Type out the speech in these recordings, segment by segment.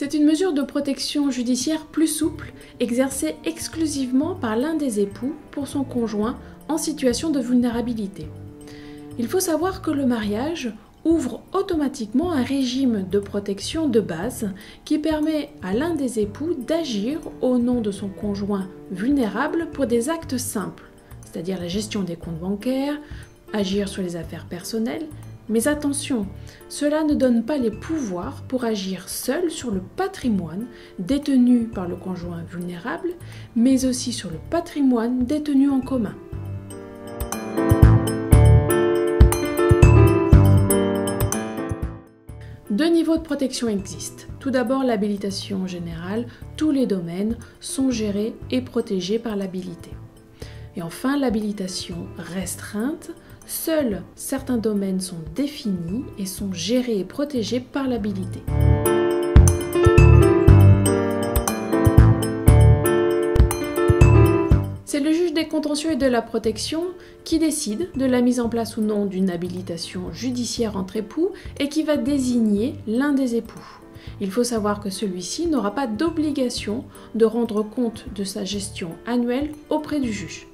C'est une mesure de protection judiciaire plus souple, exercée exclusivement par l'un des époux pour son conjoint en situation de vulnérabilité. Il faut savoir que le mariage ouvre automatiquement un régime de protection de base qui permet à l'un des époux d'agir au nom de son conjoint vulnérable pour des actes simples, c'est-à-dire la gestion des comptes bancaires, agir sur les affaires personnelles. Mais attention, cela ne donne pas les pouvoirs pour agir seul sur le patrimoine détenu par le conjoint vulnérable, mais aussi sur le patrimoine détenu en commun. Deux niveaux de protection existent. Tout d'abord, l'habilitation générale. Tous les domaines sont gérés et protégés par l'habilité. Et enfin, l'habilitation restreinte. Seuls certains domaines sont définis et sont gérés et protégés par l'habilité. C'est le juge des contentieux et de la protection qui décide de la mise en place ou non d'une habilitation judiciaire entre époux et qui va désigner l'un des époux. Il faut savoir que celui-ci n'aura pas d'obligation de rendre compte de sa gestion annuelle auprès du juge.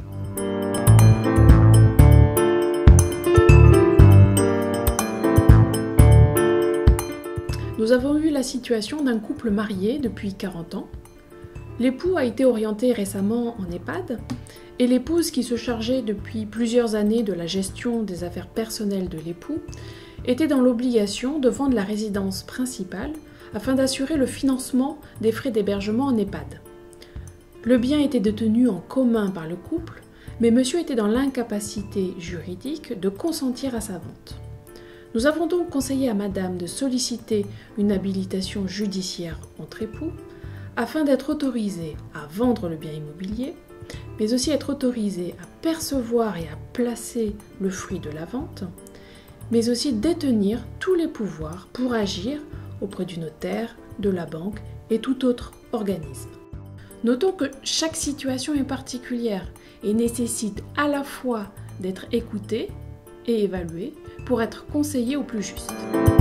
Nous avons eu la situation d'un couple marié depuis 40 ans. L'époux a été orienté récemment en EHPAD et l'épouse, qui se chargeait depuis plusieurs années de la gestion des affaires personnelles de l'époux, était dans l'obligation de vendre la résidence principale afin d'assurer le financement des frais d'hébergement en EHPAD. Le bien était détenu en commun par le couple, mais monsieur était dans l'incapacité juridique de consentir à sa vente. Nous avons donc conseillé à madame de solliciter une habilitation judiciaire entre époux afin d'être autorisée à vendre le bien immobilier, mais aussi être autorisée à percevoir et à placer le fruit de la vente, mais aussi détenir tous les pouvoirs pour agir auprès du notaire, de la banque et tout autre organisme. Notons que chaque situation est particulière et nécessite à la fois d'être écoutée et évaluée pour être conseillée au plus juste.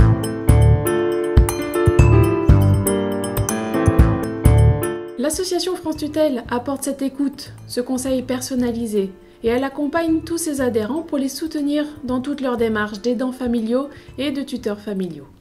L'association France Tutelle apporte cette écoute, ce conseil personnalisé, et elle accompagne tous ses adhérents pour les soutenir dans toutes leurs démarches d'aidants familiaux et de tuteurs familiaux.